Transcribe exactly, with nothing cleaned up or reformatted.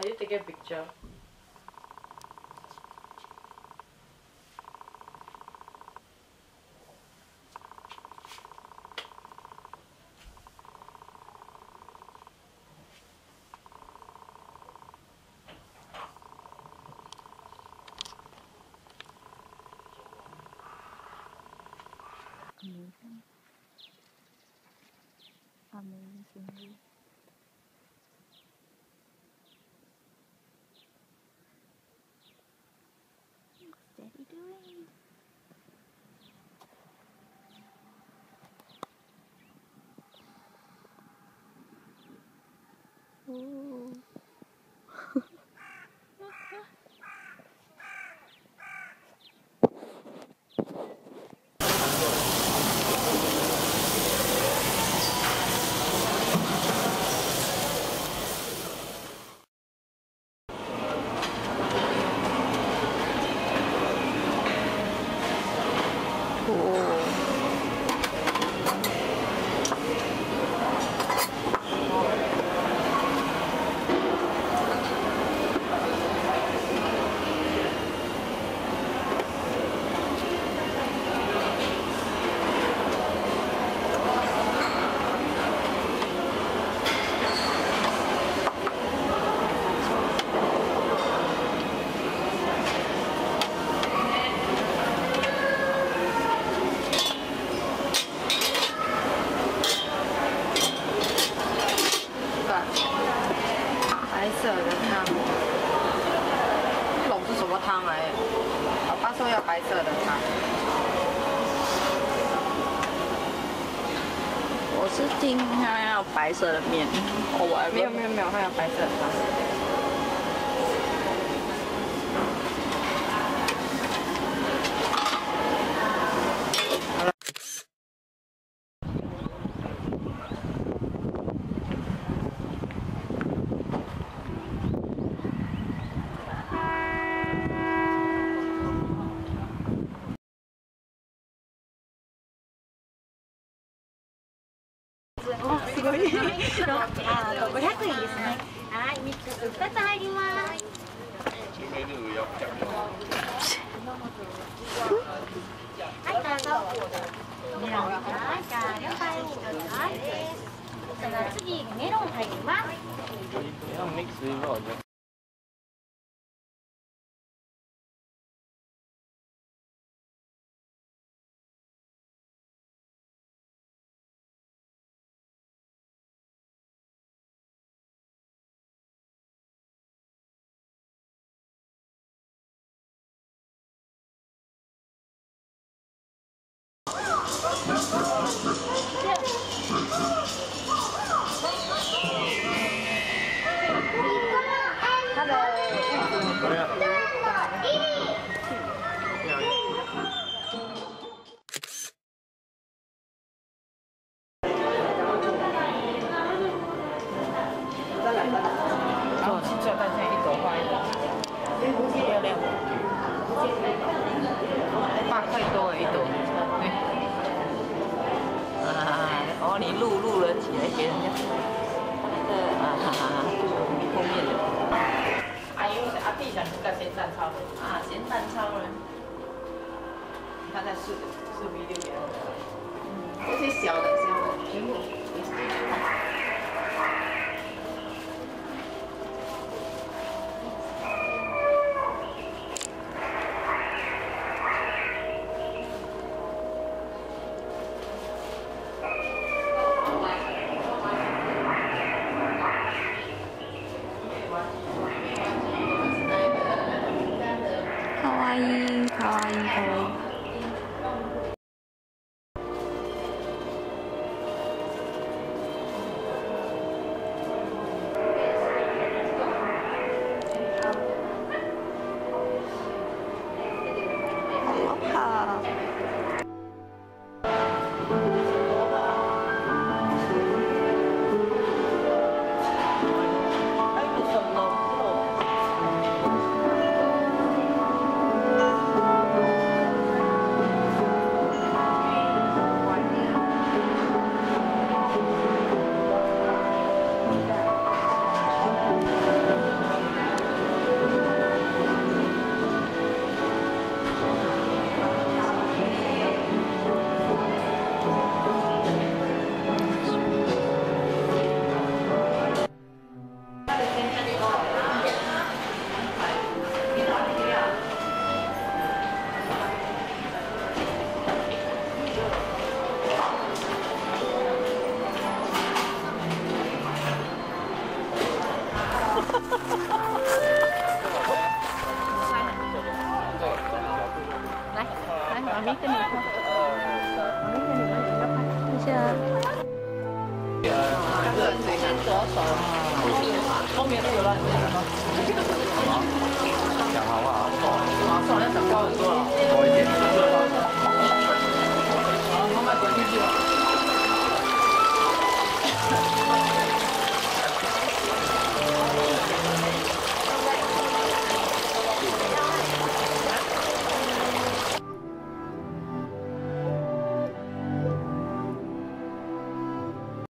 Are you taking a picture? Amazing. Amazing. What's Daddy doing? Oh.白色的汤，不懂是什么汤来？老爸说要白色的汤。 我是听他要白色的面，我还没有没有没有，他要白色的汤。 すごい。あ、ごひゃくえんですね。はい、ミックスふたつ入ります。はい、どうぞ。はい、じゃあ了解一つはいです。その次メロン入ります。 它的做青色蛋馅一朵花一朵，漂亮，八块多一朵。对。啊，哦，你录录了起来给人家。那个啊哈哈，后面的。阿姨，阿弟想吃个咸蛋超人。啊，咸蛋超人。他在试试 video 给他。嗯，这些小的小的全部也是。 かわいいかわいいかわいい。 妈咪跟你拍，妈咪跟你们两个拍一下。 先左手，后面那个乱讲吗？ 讲好不好？ 好，算了，讲高很多了。 多一点。